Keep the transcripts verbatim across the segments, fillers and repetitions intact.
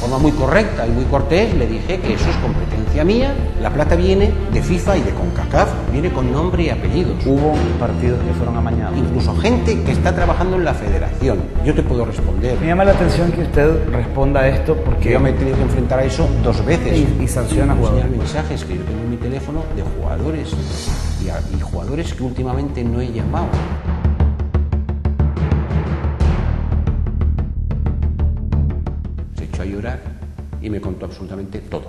forma muy correcta y muy cortés le dije que eso es competencia mía, la plata viene de FIFA y de CONCACAF, viene con nombre y apellidos. Hubo partidos que fueron amañados. Incluso gente que está trabajando en la federación. Yo te puedo responder. Me llama la atención que usted responda a esto porque yo me he tenido que enfrentar a eso dos veces. Y, y sanciona a jugadores. mensajes que yo tengo en mi teléfono de jugadores y, a, y jugadores que últimamente no he llamado. Se echó a llorar y me contó absolutamente todo.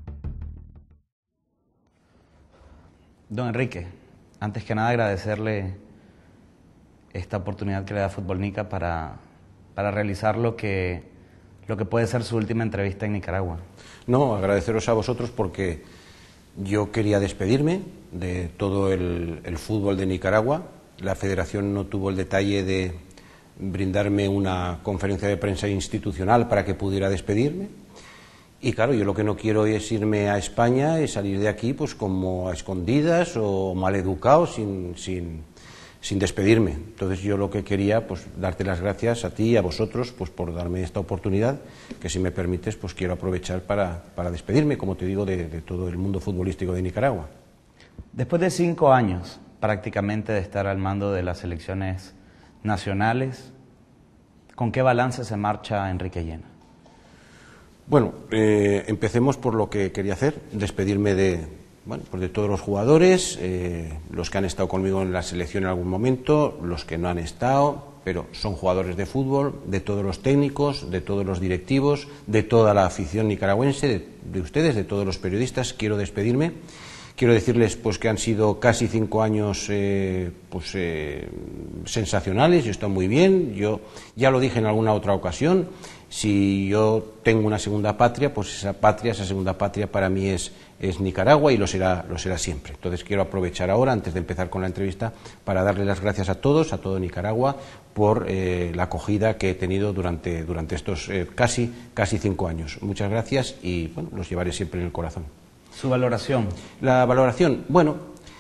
Don Enrique, antes que nada agradecerle esta oportunidad que le da Futbolnica para, para realizar lo que, lo que puede ser su última entrevista en Nicaragua. No, agradeceros a vosotros porque yo quería despedirme de todo el, el fútbol de Nicaragua. La federación no tuvo el detalle de brindarme una conferencia de prensa institucional para que pudiera despedirme. Y claro, yo lo que no quiero es irme a España y salir de aquí pues como a escondidas o maleducado sin, sin, sin despedirme. Entonces yo lo que quería, pues darte las gracias a ti y a vosotros pues por darme esta oportunidad, que si me permites pues quiero aprovechar para, para despedirme, como te digo, de, de todo el mundo futbolístico de Nicaragua. Después de cinco años prácticamente de estar al mando de las selecciones nacionales, ¿con qué balance se marcha Enrique Llena? Bueno, eh, empecemos por lo que quería hacer, despedirme de, bueno, pues de todos los jugadores, eh, los que han estado conmigo en la selección en algún momento, los que no han estado, pero son jugadores de fútbol, de todos los técnicos, de todos los directivos, de toda la afición nicaragüense, de, de ustedes, de todos los periodistas. Quiero despedirme. Quiero decirles pues que han sido casi cinco años eh, pues, eh, sensacionales, yo estoy muy bien, yo ya lo dije en alguna otra ocasión, si yo tengo una segunda patria, pues esa patria, esa segunda patria para mí es, es Nicaragua y lo será, lo será siempre. Entonces quiero aprovechar ahora, antes de empezar con la entrevista, para darle las gracias a todos, a todo Nicaragua, por eh, la acogida que he tenido durante, durante estos eh, casi, casi cinco años. Muchas gracias y bueno, los llevaré siempre en el corazón. ¿Su valoración? La valoración, bueno,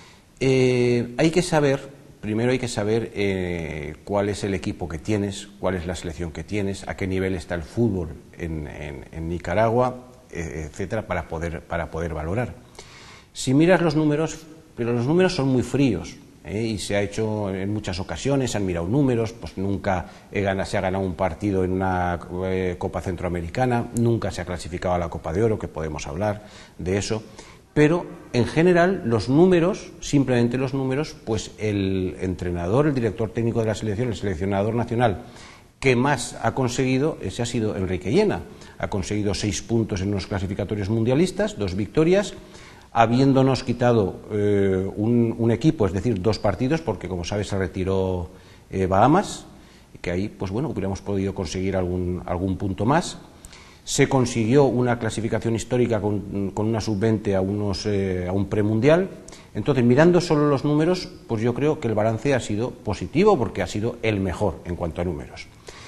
eh, hay que saber, primero hay que saber eh, cuál es el equipo que tienes, cuál es la selección que tienes, a qué nivel está el fútbol en, en, en Nicaragua, eh, etcétera, para poder, para poder valorar. Si miras los números, pero los números son muy fríos, ¿eh? Y se ha hecho en muchas ocasiones, se han mirado números, pues nunca he ganado, se ha ganado un partido en una eh, Copa Centroamericana, nunca se ha clasificado a la Copa de Oro, que podemos hablar de eso, pero en general los números, simplemente los números, pues el entrenador, el director técnico de la selección, el seleccionador nacional que más ha conseguido, ese ha sido Enrique Llena, ha conseguido seis puntos en los clasificatorios mundialistas, dos victorias, habiéndonos quitado eh, un, un equipo, es decir, dos partidos, porque como sabes se retiró eh, Bahamas, que ahí pues bueno, hubiéramos podido conseguir algún, algún punto más. Se consiguió una clasificación histórica con, con una sub veinte a, unos, eh, a un premundial. Entonces, mirando solo los números, pues yo creo que el balance ha sido positivo, porque ha sido el mejor en cuanto a números.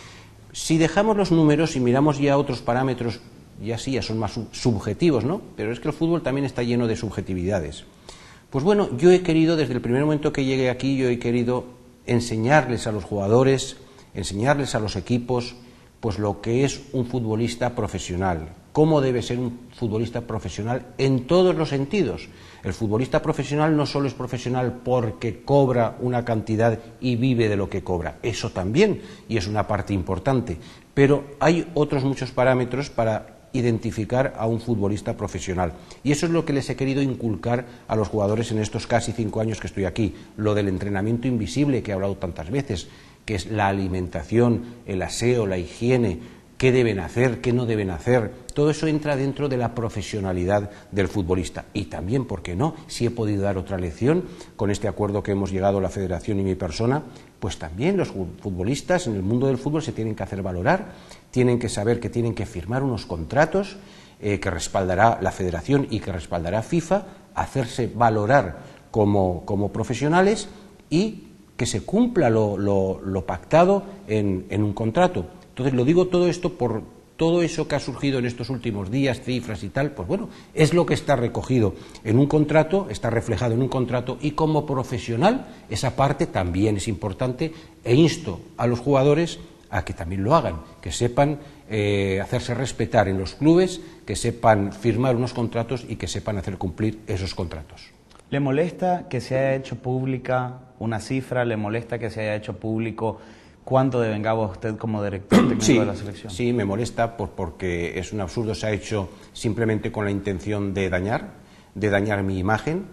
Si dejamos los números y miramos ya otros parámetros, ya sí, ya son más subjetivos, ¿no? Pero es que el fútbol también está lleno de subjetividades. Pues bueno, yo he querido, desde el primer momento que llegué aquí, yo he querido enseñarles a los jugadores, enseñarles a los equipos, pues lo que es un futbolista profesional, cómo debe ser un futbolista profesional en todos los sentidos. El futbolista profesional no solo es profesional porque cobra una cantidad y vive de lo que cobra, eso también, y es una parte importante, pero hay otros muchos parámetros para identificar a un futbolista profesional. Y eso es lo que les he querido inculcar a los jugadores en estos casi cinco años que estoy aquí. Lo del entrenamiento invisible que he hablado tantas veces, que es la alimentación, el aseo, la higiene, qué deben hacer, qué no deben hacer. Todo eso entra dentro de la profesionalidad del futbolista. Y también, ¿por qué no? Si he podido dar otra lección con este acuerdo que hemos llegado la Federación y mi persona, pues también los futbolistas en el mundo del fútbol se tienen que hacer valorar, tienen que saber que tienen que firmar unos contratos eh, que respaldará la Federación y que respaldará FIFA, hacerse valorar como, como profesionales y que se cumpla lo, lo, lo pactado en, en un contrato. Entonces, lo digo todo esto por todo eso que ha surgido en estos últimos días, cifras y tal, pues bueno, es lo que está recogido en un contrato, está reflejado en un contrato, y como profesional esa parte también es importante, e insto a los jugadores a que también lo hagan, que sepan eh, hacerse respetar en los clubes, que sepan firmar unos contratos y que sepan hacer cumplir esos contratos. ¿Le molesta que se haya hecho pública una cifra? ¿Le molesta que se haya hecho público cuánto devengaba usted como director técnico sí, de la selección? Sí, me molesta por, porque es un absurdo, se ha hecho simplemente con la intención de dañar, de dañar mi imagen,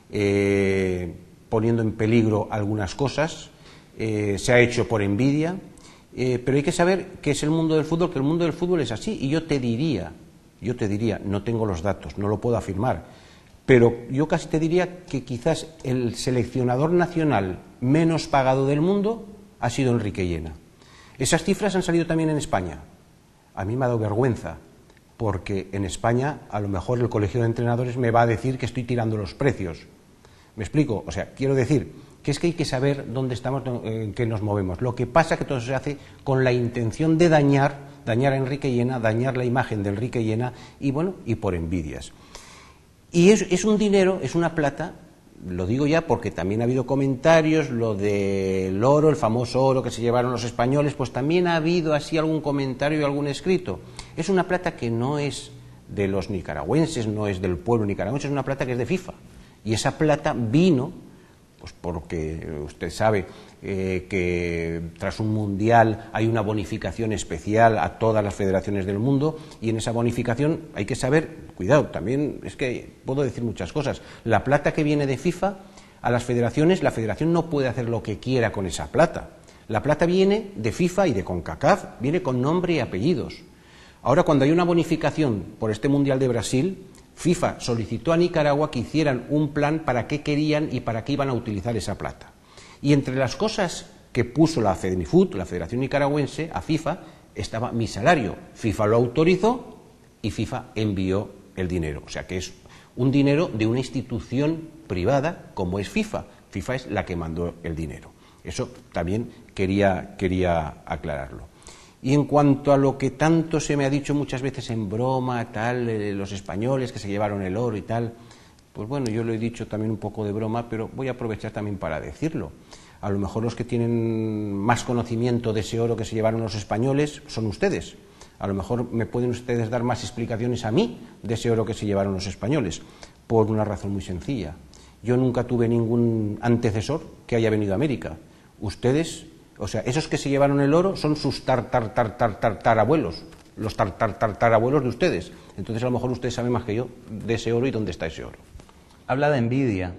eh, poniendo en peligro algunas cosas, eh, se ha hecho por envidia, eh, pero hay que saber qué es el mundo del fútbol, que el mundo del fútbol es así, y yo te diría, yo te diría, no tengo los datos, no lo puedo afirmar, pero yo casi te diría que quizás el seleccionador nacional menos pagado del mundo ha sido Enrique Llena. Esas cifras han salido también en España. A mí me ha dado vergüenza, porque en España a lo mejor el colegio de entrenadores me va a decir que estoy tirando los precios. ¿Me explico? O sea, quiero decir que es que hay que saber dónde estamos, en qué nos movemos. Lo que pasa es que todo eso se hace con la intención de dañar, dañar a Enrique Llena, dañar la imagen de Enrique Llena y, bueno, y por envidias. Y es, es un dinero, es una plata, lo digo ya porque también ha habido comentarios, lo del oro, el famoso oro que se llevaron los españoles, pues también ha habido así algún comentario y algún escrito. Es una plata que no es de los nicaragüenses, no es del pueblo nicaragüense, es una plata que es de FIFA. Y esa plata vino, pues porque usted sabe eh, que tras un mundial hay una bonificación especial a todas las federaciones del mundo, y en esa bonificación hay que saber, cuidado, también es que puedo decir muchas cosas, la plata que viene de FIFA a las federaciones, la federación no puede hacer lo que quiera con esa plata. La plata viene de FIFA y de CONCACAF, viene con nombre y apellidos. Ahora, cuando hay una bonificación por este Mundial de Brasil, FIFA solicitó a Nicaragua que hicieran un plan para qué querían y para qué iban a utilizar esa plata. Y entre las cosas que puso la FEDNIFUT, la Federación Nicaragüense, a FIFA, estaba mi salario. FIFA lo autorizó y FIFA envió el dinero. O sea que es un dinero de una institución privada como es FIFA. FIFA es la que mandó el dinero. Eso también quería, quería aclararlo. Y en cuanto a lo que tanto se me ha dicho muchas veces en broma, tal, eh, los españoles que se llevaron el oro y tal, pues bueno, yo lo he dicho también un poco de broma, pero voy a aprovechar también para decirlo. A lo mejor los que tienen más conocimiento de ese oro que se llevaron los españoles son ustedes. A lo mejor me pueden ustedes dar más explicaciones a mí de ese oro que se llevaron los españoles, por una razón muy sencilla. Yo nunca tuve ningún antecesor que haya venido a América. Ustedes... O sea, esos que se llevaron el oro son sus tar, tar, tar, tar, tar, tar abuelos, los tar, tar, tar, tar abuelos de ustedes. Entonces a lo mejor ustedes saben más que yo de ese oro y dónde está ese oro. Habla de envidia,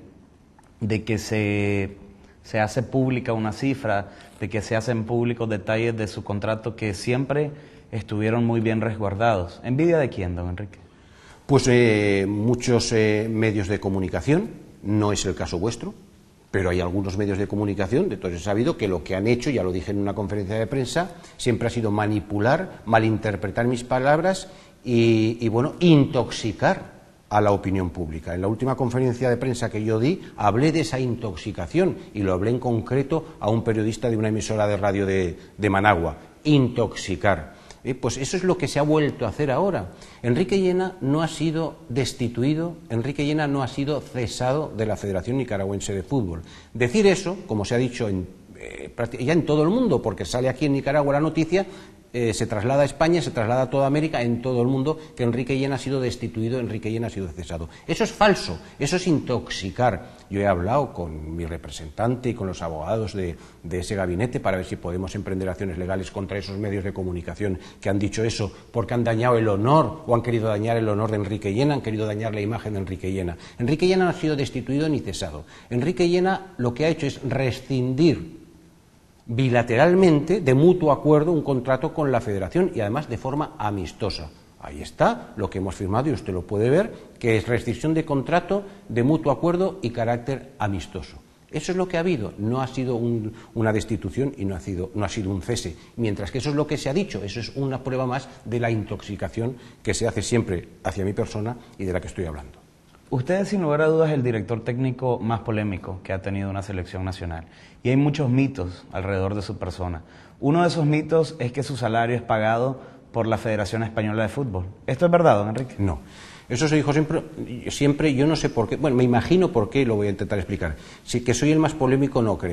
de que se, se hace pública una cifra, de que se hacen públicos detalles de su contrato que siempre estuvieron muy bien resguardados. ¿Envidia de quién, don Enrique? Pues eh, muchos eh, medios de comunicación, no es el caso vuestro, pero hay algunos medios de comunicación, de todos he sabido que lo que han hecho, ya lo dije en una conferencia de prensa, siempre ha sido manipular, malinterpretar mis palabras y, y bueno, intoxicar a la opinión pública. En la última conferencia de prensa que yo di, hablé de esa intoxicación y lo hablé en concreto a un periodista de una emisora de radio de, de Managua. Intoxicar. Eh, pues eso es lo que se ha vuelto a hacer ahora. Enrique Llena no ha sido destituido, Enrique Llena no ha sido cesado de la Federación Nicaragüense de Fútbol. Decir eso, como se ha dicho en, eh, ya en todo el mundo, porque sale aquí en Nicaragua la noticia, eh, se traslada a España, se traslada a toda América, en todo el mundo, que Enrique Llena ha sido destituido, Enrique Llena ha sido cesado. Eso es falso, eso es intoxicar. Yo he hablado con mi representante y con los abogados de, de ese gabinete para ver si podemos emprender acciones legales contra esos medios de comunicación que han dicho eso porque han dañado el honor o han querido dañar el honor de Enrique Llena, han querido dañar la imagen de Enrique Llena. Enrique Llena no ha sido destituido ni cesado. Enrique Llena lo que ha hecho es rescindir bilateralmente, de mutuo acuerdo, un contrato con la Federación y además de forma amistosa. Ahí está lo que hemos firmado y usted lo puede ver, que es rescisión de contrato de mutuo acuerdo y carácter amistoso. Eso es lo que ha habido, no ha sido un, una destitución y no ha, sido, no ha sido un cese, mientras que eso es lo que se ha dicho, eso es una prueba más de la intoxicación que se hace siempre hacia mi persona y de la que estoy hablando. Usted es sin lugar a dudas el director técnico más polémico que ha tenido una selección nacional y hay muchos mitos alrededor de su persona. Uno de esos mitos es que su salario es pagado por la Federación Española de Fútbol. ¿Esto es verdad, don Enrique? No. Eso se dijo siempre, siempre, yo no sé por qué, bueno, me imagino por qué, lo voy a intentar explicar. Si que soy el más polémico, no creo.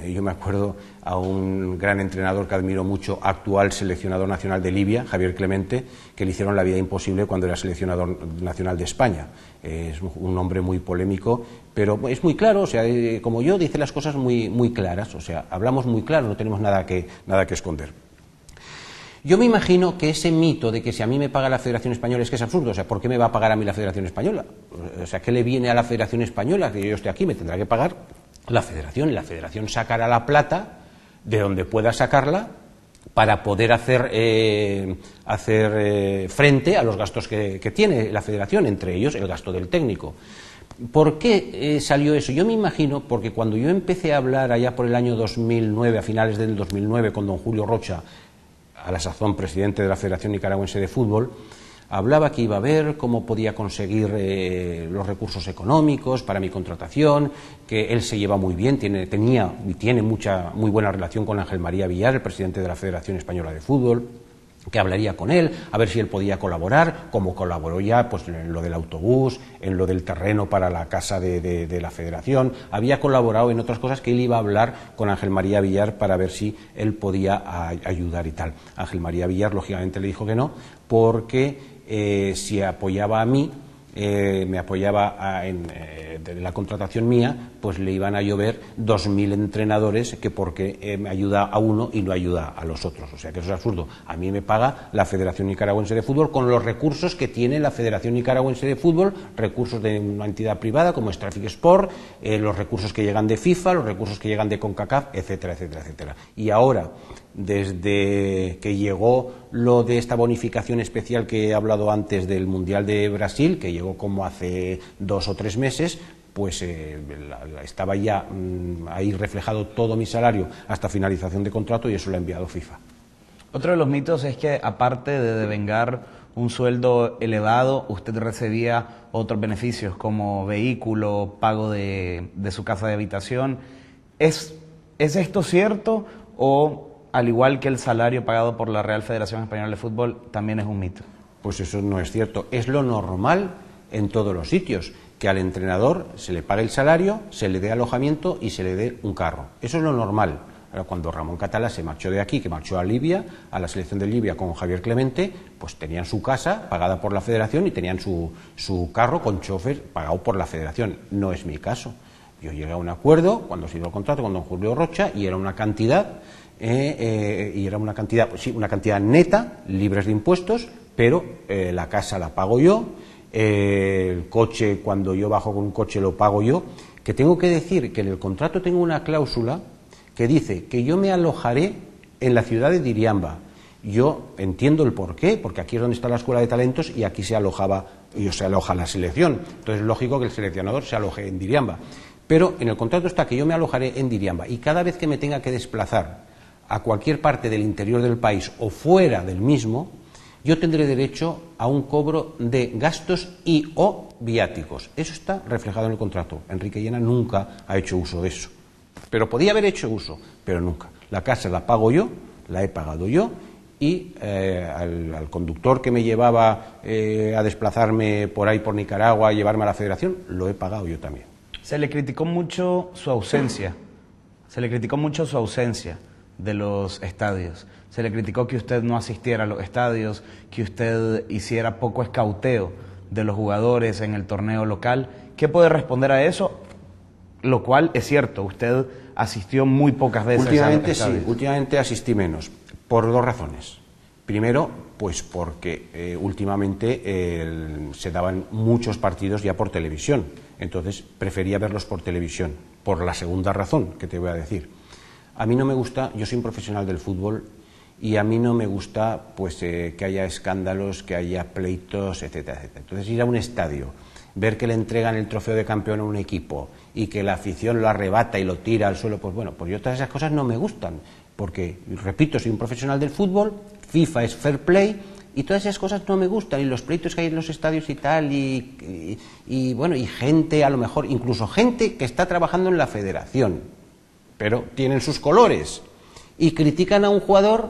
Yo me acuerdo a un gran entrenador que admiro mucho, actual seleccionador nacional de Libia, Javier Clemente, que le hicieron la vida imposible cuando era seleccionador nacional de España. Es un hombre muy polémico, pero es muy claro, o sea, como yo, dice las cosas muy, muy claras, o sea, hablamos muy claro, no tenemos nada que, nada que esconder. Yo me imagino que ese mito de que si a mí me paga la Federación Española es que es absurdo, o sea, ¿por qué me va a pagar a mí la Federación Española? O sea, ¿qué le viene a la Federación Española? Que yo esté aquí, me tendrá que pagar la Federación, y la Federación sacará la plata de donde pueda sacarla para poder hacer, eh, hacer eh, frente a los gastos que, que tiene la Federación, entre ellos el gasto del técnico. ¿Por qué eh, salió eso? Yo me imagino porque cuando yo empecé a hablar allá por el año dos mil nueve, a finales del dos mil nueve, con don Julio Rocha, a la sazón presidente de la Federación Nicaragüense de Fútbol, hablaba que iba a ver cómo podía conseguir eh, los recursos económicos para mi contratación, que él se lleva muy bien, tiene, tenía y tiene mucha, muy buena relación con Ángel María Villar, el presidente de la Federación Española de Fútbol, que hablaría con él, a ver si él podía colaborar, como colaboró ya pues, en lo del autobús, en lo del terreno para la casa de, de, de la Federación, había colaborado en otras cosas que él iba a hablar con Ángel María Villar para ver si él podía a, ayudar y tal. Ángel María Villar, lógicamente, le dijo que no, porque eh, si apoyaba a mí, Eh, me apoyaba a, en eh, de la contratación mía, pues le iban a llover dos mil entrenadores que porque eh, me ayuda a uno y no ayuda a los otros, o sea que eso es absurdo. A mí me paga la Federación Nicaragüense de Fútbol con los recursos que tiene la Federación Nicaragüense de Fútbol, recursos de una entidad privada como es Traffic Sport, eh, los recursos que llegan de FIFA, los recursos que llegan de CONCACAF, etcétera, etcétera, etcétera. Y ahora, desde que llegó lo de esta bonificación especial que he hablado antes del Mundial de Brasil, que llegó como hace dos o tres meses, pues eh, la, la, estaba ya mmm, ahí reflejado todo mi salario hasta finalización de contrato y eso lo ha enviado FIFA. Otro de los mitos es que aparte de devengar un sueldo elevado, usted recibía otros beneficios como vehículo, pago de, de su casa de habitación. ¿Es, ¿Es esto cierto o, al igual que el salario pagado por la Real Federación Española de Fútbol, también es un mito? Pues eso no es cierto. Es lo normal en todos los sitios, que al entrenador se le pague el salario, se le dé alojamiento y se le dé un carro. Eso es lo normal. Ahora, cuando Ramón Catalá se marchó de aquí, que marchó a Libia, a la selección de Libia con Javier Clemente, pues tenían su casa pagada por la Federación y tenían su, su carro con chofer pagado por la Federación. No es mi caso. Yo llegué a un acuerdo cuando se dio el contrato con don Julio Rocha y era una cantidad, eh, eh, y era una cantidad, pues sí, una cantidad neta, libres de impuestos, pero eh, la casa la pago yo, eh, el coche, cuando yo bajo con un coche lo pago yo, que tengo que decir que en el contrato tengo una cláusula que dice que yo me alojaré en la ciudad de Diriamba. Yo entiendo el porqué, porque aquí es donde está la Escuela de Talentos y aquí se alojaba, y se aloja la selección, entonces es lógico que el seleccionador se aloje en Diriamba, pero en el contrato está que yo me alojaré en Diriamba y cada vez que me tenga que desplazar a cualquier parte del interior del país o fuera del mismo, yo tendré derecho a un cobro de gastos y o viáticos. Eso está reflejado en el contrato. Enrique Llena nunca ha hecho uso de eso. Pero podía haber hecho uso, pero nunca. La casa la pago yo, la he pagado yo, y eh, al, al conductor que me llevaba eh, a desplazarme por ahí por Nicaragua, a llevarme a la Federación, lo he pagado yo también. Se le criticó mucho su ausencia, se le criticó mucho su ausencia de los estadios. Se le criticó que usted no asistiera a los estadios, que usted hiciera poco escauteo de los jugadores en el torneo local. ¿Qué puede responder a eso? Lo cual es cierto, usted asistió muy pocas veces últimamente, a los estadios. Sí, últimamente asistí menos, por dos razones. Primero, pues porque eh, últimamente eh, se daban muchos partidos ya por televisión, entonces prefería verlos por televisión, por la segunda razón que te voy a decir. A mí no me gusta, yo soy un profesional del fútbol y a mí no me gusta pues eh, que haya escándalos, que haya pleitos, etcétera, etcétera. Entonces ir a un estadio, ver que le entregan el trofeo de campeón a un equipo y que la afición lo arrebata y lo tira al suelo, pues bueno, pues yo todas esas cosas no me gustan, porque, repito, soy un profesional del fútbol, FIFA es fair play y todas esas cosas no me gustan, y los pleitos que hay en los estadios y tal, y, y, y bueno, y gente, a lo mejor, incluso gente que está trabajando en la federación, pero tienen sus colores, y critican a un jugador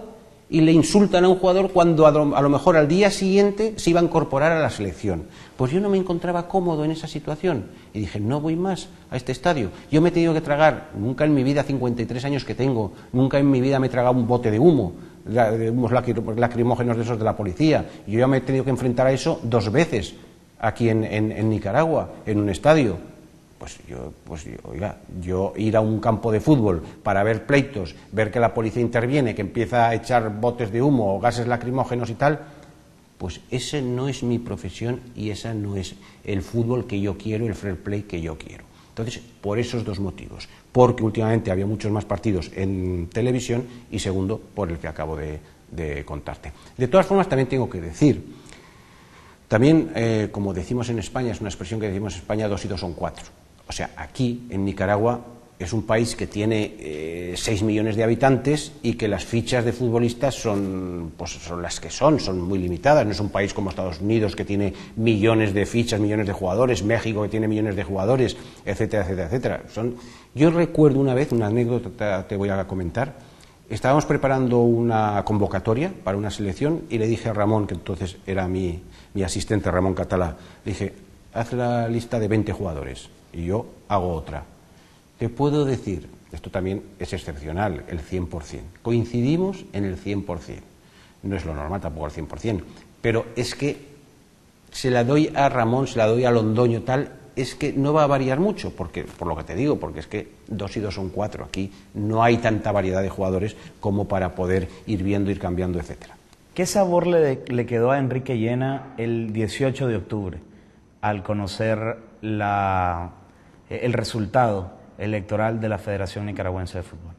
y le insultan a un jugador cuando a lo, a lo mejor al día siguiente se iba a incorporar a la selección. Pues yo no me encontraba cómodo en esa situación y dije, no voy más a este estadio. Yo me he tenido que tragar, nunca en mi vida, cincuenta y tres años que tengo, nunca en mi vida me he tragado un bote de humo, de humos lacrimógenos de esos de la policía. Yo ya me he tenido que enfrentar a eso dos veces aquí en, en, en Nicaragua, en un estadio. Pues yo, pues yo, oiga, yo ir a un campo de fútbol para ver pleitos, ver que la policía interviene, que empieza a echar botes de humo o gases lacrimógenos y tal, pues ese no es mi profesión y ese no es el fútbol que yo quiero, el fair play que yo quiero. Entonces, por esos dos motivos, porque últimamente había muchos más partidos en televisión y segundo, por el que acabo de, de contarte. De todas formas, también tengo que decir, también, eh, como decimos en España, es una expresión que decimos en España, dos y dos son cuatro. O sea, aquí, en Nicaragua, es un país que tiene eh, seis millones de habitantes y que las fichas de futbolistas son, pues, son las que son, son muy limitadas. No es un país como Estados Unidos, que tiene millones de fichas, millones de jugadores, México, que tiene millones de jugadores, etcétera, etcétera, etcétera. Son... Yo recuerdo una vez, una anécdota te voy a comentar, estábamos preparando una convocatoria para una selección y le dije a Ramón, que entonces era mi, mi asistente, Ramón Catalá, le dije, haz la lista de veinte jugadores. Y yo hago otra. Te puedo decir, esto también es excepcional, el cien por cien. Coincidimos en el cien por cien. No es lo normal tampoco el cien por cien. Pero es que se la doy a Ramón, se la doy a Londoño, tal, es que no va a variar mucho, porque, por lo que te digo, porque es que dos y dos son cuatro. Aquí no hay tanta variedad de jugadores como para poder ir viendo, ir cambiando, etcétera. ¿Qué sabor le, le quedó a Enrique Llena el dieciocho de octubre al conocer la... el resultado electoral de la Federación Nicaragüense de Fútbol?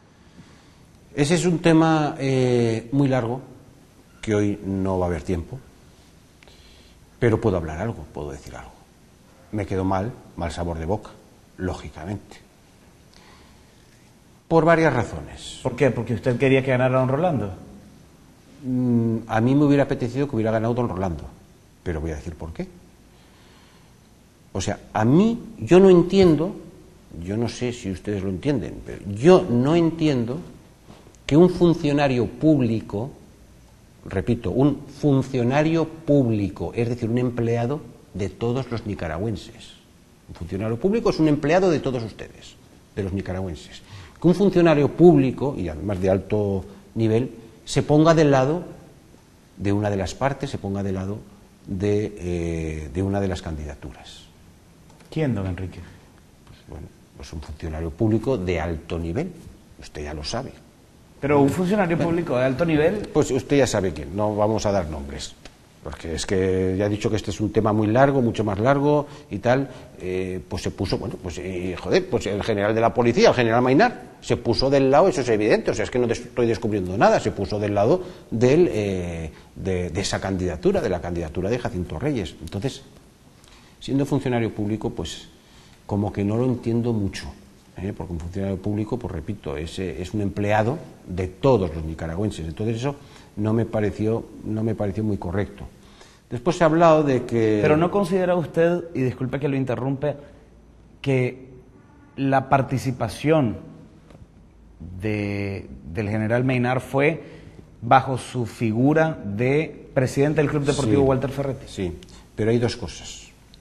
Ese es un tema eh, muy largo, que hoy no va a haber tiempo, pero puedo hablar algo, puedo decir algo. Me quedó mal, mal sabor de boca, lógicamente. Por varias razones. ¿Por qué? ¿Porque usted quería que ganara don Rolando? Mm, a mí me hubiera apetecido que hubiera ganado don Rolando, pero voy a decir por qué. O sea, a mí, yo no entiendo, yo no sé si ustedes lo entienden, pero yo no entiendo que un funcionario público, repito, un funcionario público, es decir, un empleado de todos los nicaragüenses. Un funcionario público es un empleado de todos ustedes, de los nicaragüenses. Que un funcionario público, y además de alto nivel, se ponga del lado de una de las partes, se ponga del lado de, eh, de una de las candidaturas. ¿Quién, don Enrique? Pues, bueno, pues un funcionario público de alto nivel, usted ya lo sabe. Pero un funcionario público de alto nivel... Pues usted ya sabe quién, no vamos a dar nombres, porque es que ya he dicho que este es un tema muy largo, mucho más largo y tal, eh, pues se puso, bueno, pues eh, joder, pues el general de la policía, el general Mainar, se puso del lado, eso es evidente, o sea, es que no estoy descubriendo nada, se puso del lado del, eh, de, de esa candidatura, de la candidatura de Jacinto Reyes. Entonces, siendo funcionario público, pues como que no lo entiendo mucho, ¿eh? Porque un funcionario público, pues repito, es, es un empleado de todos los nicaragüenses. Entonces eso no me pareció, no me pareció muy correcto. Después se ha hablado de que... Pero ¿no considera usted, y disculpe que lo interrumpe, que la participación de, del general Mainar fue bajo su figura de presidente del Club Deportivo sí, Walter Ferretti? Sí, pero hay dos cosas.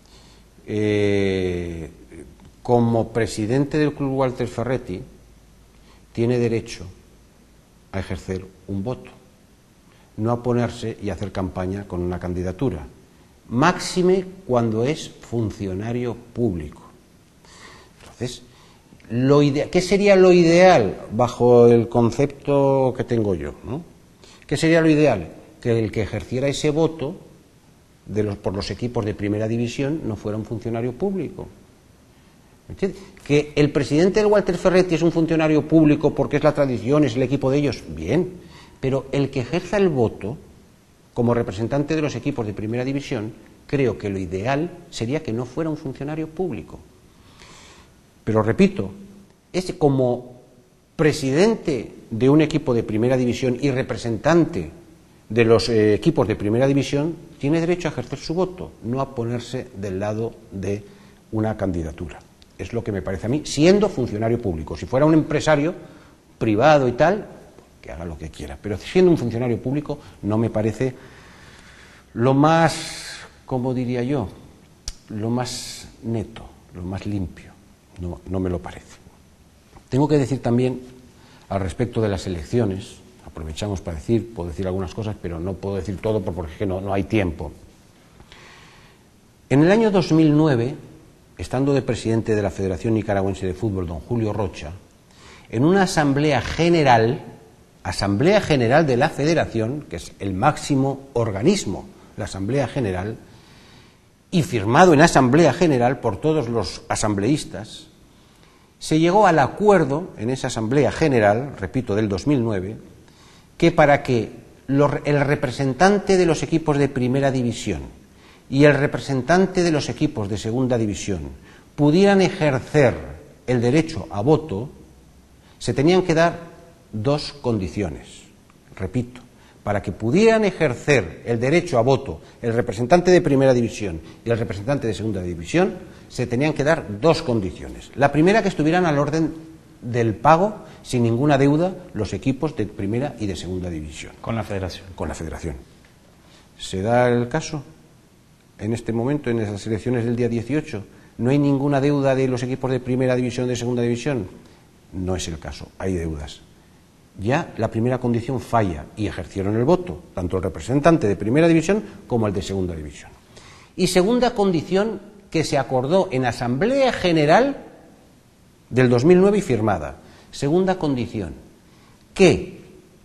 Eh, como presidente del Club Walter Ferretti tiene derecho a ejercer un voto, no a ponerse y hacer campaña con una candidatura, máxime cuando es funcionario público. Entonces, lo ide- ¿qué sería lo ideal bajo el concepto que tengo yo, ¿no? ¿Qué sería lo ideal? Que el que ejerciera ese voto de los, por los equipos de primera división no fuera un funcionario público. ¿Entiendes? Que el presidente del Walter Ferretti es un funcionario público porque es la tradición, es el equipo de ellos, bien, pero el que ejerza el voto como representante de los equipos de primera división, creo que lo ideal sería que no fuera un funcionario público. Pero repito, es como presidente de un equipo de primera división y representante de los eh, equipos de primera división, tiene derecho a ejercer su voto, no a ponerse del lado de una candidatura. Es lo que me parece a mí, siendo funcionario público. Si fuera un empresario privado y tal, que haga lo que quiera. Pero siendo un funcionario público no me parece lo más, ¿cómo diría yo?, lo más neto, lo más limpio. No, no me lo parece. Tengo que decir también, al respecto de las elecciones, aprovechamos para decir, puedo decir algunas cosas, pero no puedo decir todo porque no, no hay tiempo. En el año dos mil nueve, estando de presidente de la Federación Nicaragüense de Fútbol, don Julio Rocha, en una asamblea general, asamblea general de la Federación, que es el máximo organismo, la asamblea general, y firmado en asamblea general por todos los asambleístas, se llegó al acuerdo en esa asamblea general, repito, del dos mil nueve, que para que el representante de los equipos de primera división y el representante de los equipos de segunda división pudieran ejercer el derecho a voto, se tenían que dar dos condiciones. Repito, para que pudieran ejercer el derecho a voto el representante de primera división y el representante de segunda división, se tenían que dar dos condiciones. La primera, que estuvieran al orden del pago, sin ninguna deuda, los equipos de primera y de segunda división. Con la federación. Con la federación. ¿Se da el caso en este momento, en esas elecciones del día dieciocho? ¿No hay ninguna deuda de los equipos de primera división, de segunda división? No es el caso, hay deudas. Ya la primera condición falla y ejercieron el voto, tanto el representante de primera división como el de segunda división. Y segunda condición, que se acordó en Asamblea General del dos mil nueve y firmada. Segunda condición, que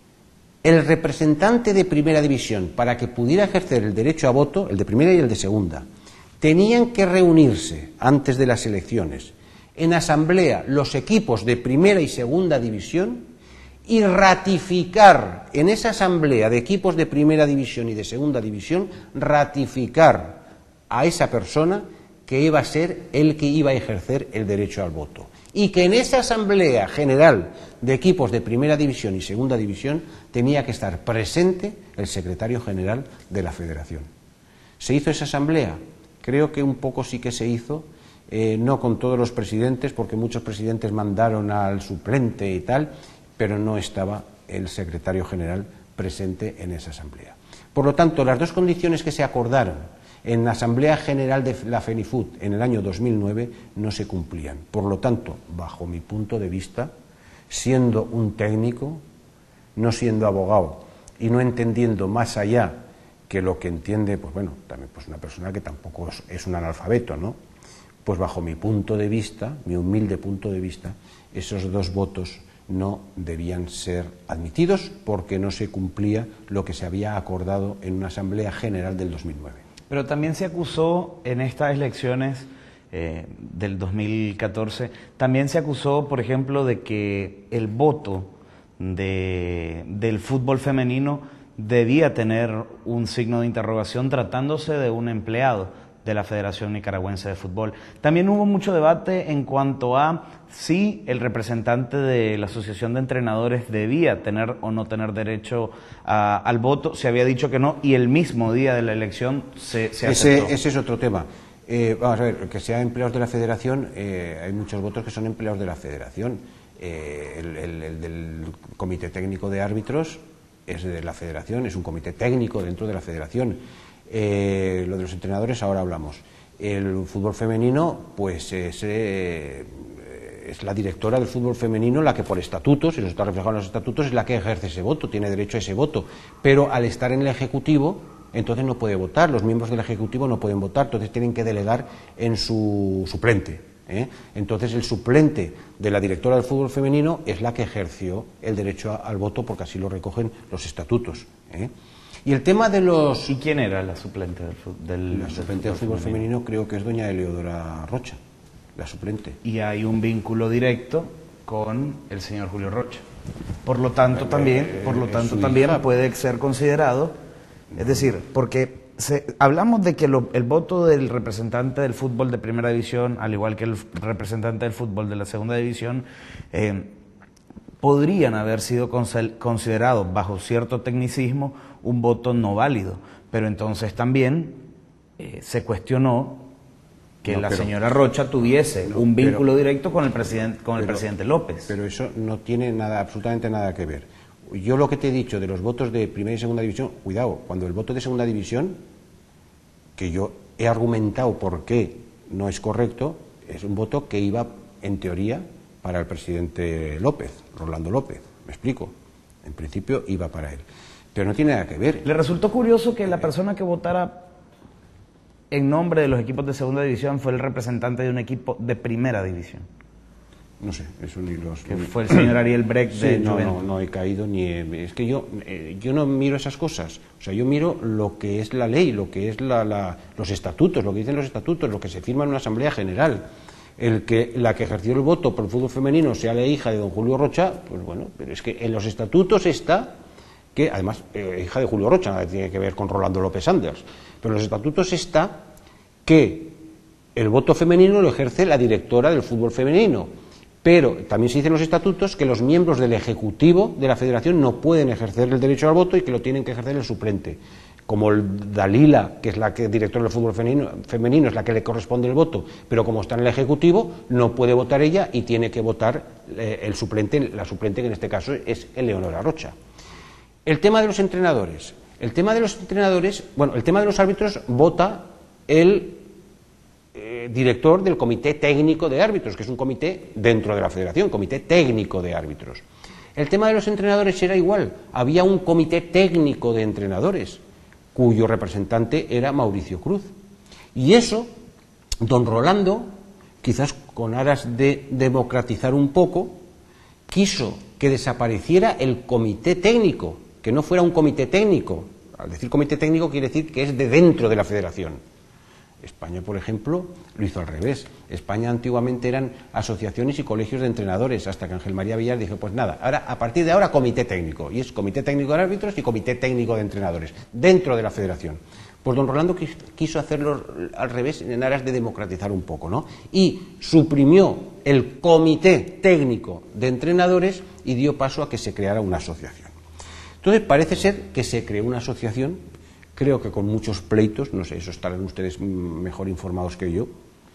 el representante de primera división, para que pudiera ejercer el derecho a voto, el de primera y el de segunda, tenían que reunirse antes de las elecciones en asamblea los equipos de primera y segunda división y ratificar en esa asamblea de equipos de primera división y de segunda división, ratificar a esa persona que iba a ser el que iba a ejercer el derecho al voto. Y que en esa asamblea general de equipos de primera división y segunda división tenía que estar presente el secretario general de la federación. ¿Se hizo esa asamblea? Creo que un poco sí que se hizo, eh, no con todos los presidentes, porque muchos presidentes mandaron al suplente y tal, pero no estaba el secretario general presente en esa asamblea. Por lo tanto, las dos condiciones que se acordaron en la Asamblea General de la FENIFUT en el año dos mil nueve no se cumplían. Por lo tanto, bajo mi punto de vista, siendo un técnico, no siendo abogado y no entendiendo más allá que lo que entiende, pues bueno, también pues una persona que tampoco es, es un analfabeto, ¿no? Pues bajo mi punto de vista, mi humilde punto de vista, esos dos votos no debían ser admitidos porque no se cumplía lo que se había acordado en una Asamblea General del dos mil nueve. Pero también se acusó en estas elecciones eh, del dos mil catorce, también se acusó, por ejemplo, de que el voto de, del fútbol femenino debía tener un signo de interrogación tratándose de un empleado de la Federación Nicaragüense de Fútbol. También hubo mucho debate en cuanto a si el representante de la Asociación de Entrenadores debía tener o no tener derecho a, al voto. Se había dicho que no y el mismo día de la elección se, se aceptó. Ese, ese es otro tema. Eh, vamos a ver, que sean empleados de la Federación, eh, hay muchos votos que son empleados de la Federación. Eh, el, el, el del Comité Técnico de Árbitros es de la Federación, es un comité técnico dentro de la Federación. Eh, lo de los entrenadores ahora hablamos. El fútbol femenino, pues es, eh, es la directora del fútbol femenino la que por estatutos, y eso está reflejado en los estatutos, es la que ejerce ese voto, tiene derecho a ese voto, pero al estar en el Ejecutivo, entonces no puede votar, los miembros del Ejecutivo no pueden votar, entonces tienen que delegar en su suplente, ¿eh? Entonces el suplente de la directora del fútbol femenino es la que ejerció el derecho a, al voto porque así lo recogen los estatutos, ¿eh? Y el tema de los... ¿Y quién era la suplente del, del, la suplente del fútbol femenino? Creo que es doña Eleodora Rocha, la suplente. Y hay un vínculo directo con el señor Julio Rocha. Por lo tanto, también, eh, por lo tanto, también puede ser considerado, es decir, porque se, hablamos de que lo, el voto del representante del fútbol de primera división, al igual que el representante del fútbol de la segunda división, eh, podrían haber sido considerados bajo cierto tecnicismo un voto no válido, pero entonces también eh, se cuestionó que no, la pero, señora Rocha tuviese no, un vínculo pero, directo con el presidente con el pero, presidente López. Pero eso no tiene nada, absolutamente nada que ver. Yo lo que te he dicho de los votos de primera y segunda división, cuidado, cuando el voto de segunda división, que yo he argumentado por qué no es correcto, es un voto que iba, en teoría, para el presidente López, Rolando López, me explico, en principio iba para él, pero no tiene nada que ver. ¿Le resultó curioso que la persona que votara en nombre de los equipos de segunda división fue el representante de un equipo de primera división? No sé, eso ni los... Que fue el señor Ariel Brecht sí, de no, Juventus. no, no he caído ni... He, es que yo, eh, yo no miro esas cosas, o sea, yo miro lo que es la ley, lo que es la, la, los estatutos, lo que dicen los estatutos, lo que se firma en una asamblea general. El que la que ejerció el voto por el fútbol femenino sea la hija de don Julio Rocha, pues bueno, pero es que en los estatutos está que, además, eh, hija de Julio Rocha, nada tiene que ver con Rolando López Sanders, pero en los estatutos está que el voto femenino lo ejerce la directora del fútbol femenino, pero también se dice en los estatutos que los miembros del ejecutivo de la federación no pueden ejercer el derecho al voto y que lo tienen que ejercer el suplente. Como el Dalila, que es la que directora del fútbol femenino, femenino, es la que le corresponde el voto, pero como está en el Ejecutivo, no puede votar ella y tiene que votar eh, el suplente, la suplente, que en este caso es Eleonora Rocha. El tema de los entrenadores. El tema de los entrenadores, bueno, el tema de los árbitros vota el eh, director del Comité Técnico de Árbitros, que es un comité dentro de la Federación, Comité Técnico de Árbitros. El tema de los entrenadores era igual, había un Comité Técnico de Entrenadores, cuyo representante era Mauricio Cruz. Y eso, don Rolando, quizás con aras de democratizar un poco, quiso que desapareciera el comité técnico, que no fuera un comité técnico. Al decir comité técnico quiere decir que es de dentro de la federación. España, por ejemplo, lo hizo al revés. España antiguamente eran asociaciones y colegios de entrenadores, hasta que Ángel María Villar dijo, pues nada, ahora a partir de ahora comité técnico, y es comité técnico de árbitros y comité técnico de entrenadores, dentro de la federación. Pues don Rolando quiso hacerlo al revés en aras de democratizar un poco, ¿no? Y suprimió el comité técnico de entrenadores y dio paso a que se creara una asociación. Entonces parece ser que se creó una asociación, creo que con muchos pleitos, no sé, eso estarán ustedes mejor informados que yo.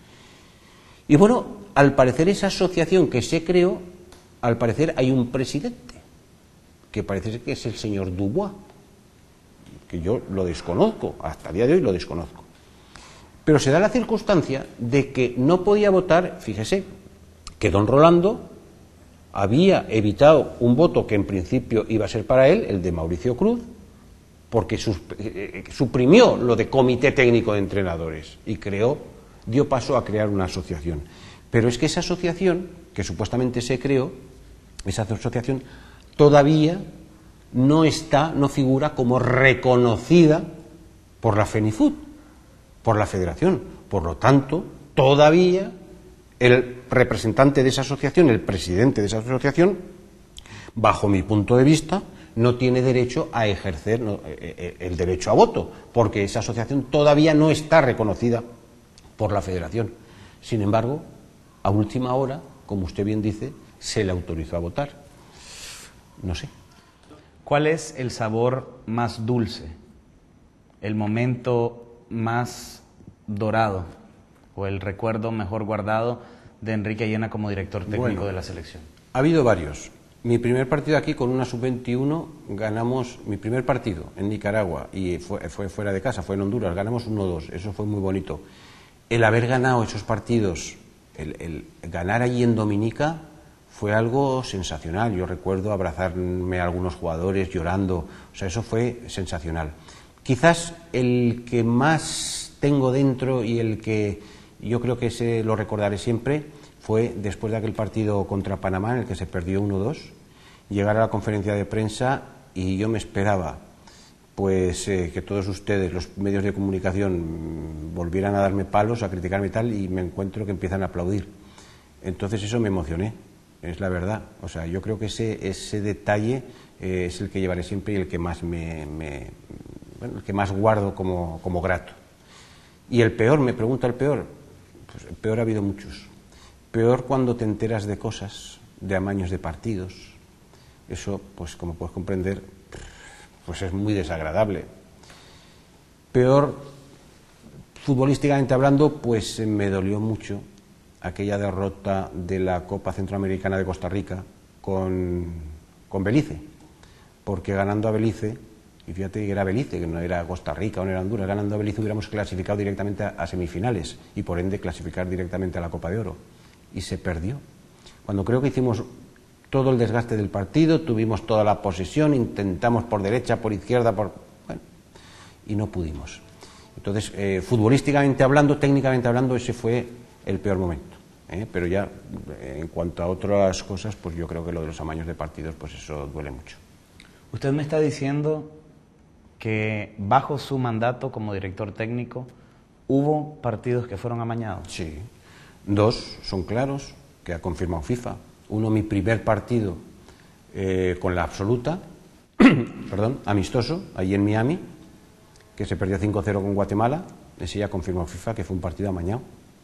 Y bueno, al parecer esa asociación que se creó, al parecer hay un presidente, que parece ser que es el señor Dubois, que yo lo desconozco, hasta el día de hoy lo desconozco. Pero se da la circunstancia de que no podía votar, fíjese, que don Rolando había evitado un voto que en principio iba a ser para él, el de Mauricio Cruz, porque suprimió lo de comité técnico de entrenadores y creó, dio paso a crear una asociación. Pero es que esa asociación, que supuestamente se creó, esa asociación todavía no está, no figura como reconocida por la FENIFUT, por la Federación. Por lo tanto, todavía el representante de esa asociación, el presidente de esa asociación, bajo mi punto de vista, no tiene derecho a ejercer no, eh, el derecho a voto, porque esa asociación todavía no está reconocida por la Federación. Sin embargo, a última hora, como usted bien dice, se le autorizó a votar. No sé. ¿Cuál es el sabor más dulce, el momento más dorado o el recuerdo mejor guardado de Enrique Ayena como director técnico bueno, de la selección? Ha habido varios. Mi primer partido aquí con una sub veintiuno ganamos, mi primer partido en Nicaragua, y fue, fue fuera de casa, fue en Honduras, ganamos uno dos, eso fue muy bonito. El haber ganado esos partidos, el, el ganar allí en Dominica, fue algo sensacional. Yo recuerdo abrazarme a algunos jugadores llorando, o sea, eso fue sensacional. Quizás el que más tengo dentro y el que yo creo que se lo recordaré siempre fue después de aquel partido contra Panamá en el que se perdió uno dos, llegar a la conferencia de prensa y yo me esperaba pues eh, que todos ustedes, los medios de comunicación, volvieran a darme palos, a criticarme y tal, y me encuentro que empiezan a aplaudir. Entonces eso me emocioné, es la verdad. O sea, yo creo que ese, ese detalle eh, es el que llevaré siempre y el que más me, me bueno, el que más guardo como, como grato. Y el peor, me pregunta el peor, pues el peor ha habido muchos. Peor cuando te enteras de cosas, de amaños de partidos. Eso, pues como puedes comprender, pues es muy desagradable. Peor, futbolísticamente hablando, pues me dolió mucho aquella derrota de la Copa Centroamericana de Costa Rica con, con Belice. porque ganando a Belice, y fíjate que era Belice, que no era Costa Rica o no era Honduras, ganando a Belice hubiéramos clasificado directamente a, a semifinales y por ende clasificar directamente a la Copa de Oro. Y se perdió. Cuando creo que hicimos todo el desgaste del partido, tuvimos toda la posesión, intentamos por derecha, por izquierda, por... bueno, y no pudimos. Entonces, eh, futbolísticamente hablando, técnicamente hablando, ese fue el peor momento. ¿eh? Pero ya, eh, en cuanto a otras cosas, pues yo creo que lo de los amaños de partidos, pues eso duele mucho. Usted me está diciendo que bajo su mandato como director técnico hubo partidos que fueron amañados. Sí, dos son claros, que ha confirmado FIFA. Uno, mi primer partido eh, con la absoluta, perdón, amistoso, allí en Miami, que se perdió cinco cero con Guatemala, ese ya confirmó FIFA que fue un partido amañado.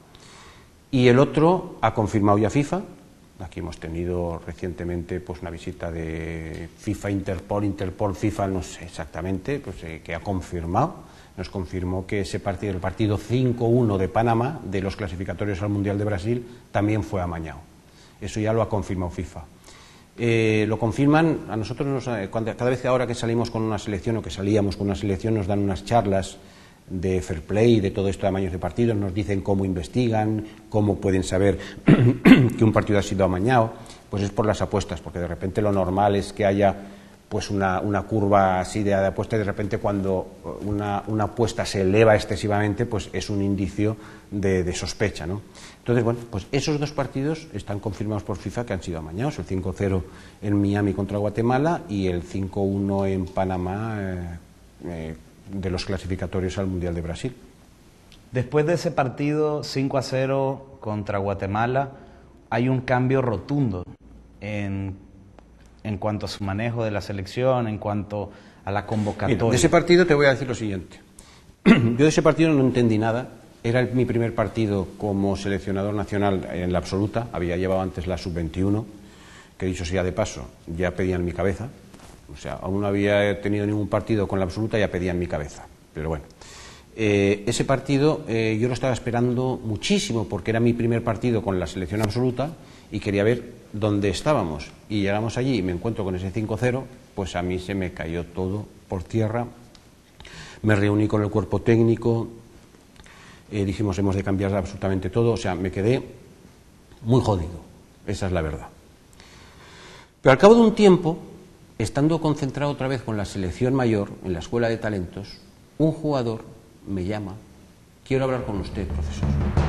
Y el otro ha confirmado ya FIFA. Aquí hemos tenido recientemente pues una visita de FIFA, Interpol, Interpol, FIFA, no sé exactamente, pues eh, que ha confirmado, nos confirmó que ese partido, el partido cinco uno de Panamá, de los clasificatorios al Mundial de Brasil, también fue amañado. Eso ya lo ha confirmado FIFA. Eh, lo confirman, a nosotros, nos, cuando, cada vez que ahora que salimos con una selección o que salíamos con una selección nos dan unas charlas de fair play, de todo esto de amaños de partidos, nos dicen cómo investigan, cómo pueden saber que un partido ha sido amañado, pues es por las apuestas, porque de repente lo normal es que haya pues una, una curva así de, de apuesta y de repente cuando una, una apuesta se eleva excesivamente, pues es un indicio de, de sospecha, ¿no? Entonces, bueno, pues esos dos partidos están confirmados por FIFA que han sido amañados, el cinco cero en Miami contra Guatemala y el cinco uno en Panamá eh, eh, de los clasificatorios al Mundial de Brasil. Después de ese partido cinco a cero contra Guatemala, hay un cambio rotundo en, en cuanto a su manejo de la selección, en cuanto a la convocatoria. Mira, de ese partido te voy a decir lo siguiente. Yo de ese partido no entendí nada. Era el, mi primer partido como seleccionador nacional en la absoluta. Había llevado antes la sub veintiuno, que dicho sea de paso, ya pedían mi cabeza. O sea, aún no había tenido ningún partido con la absoluta, ya pedían mi cabeza. Pero bueno, eh, ese partido eh, yo lo estaba esperando muchísimo porque era mi primer partido con la selección absoluta y quería ver dónde estábamos. Y llegamos allí y me encuentro con ese cinco cero, pues a mí se me cayó todo por tierra. Me reuní con el cuerpo técnico, eh, dijimos hemos de cambiar absolutamente todo, o sea, me quedé muy jodido, esa es la verdad. Pero al cabo de un tiempo, estando concentrado otra vez con la selección mayor en la escuela de talentos, un jugador me llama, quiero hablar con usted, profesor.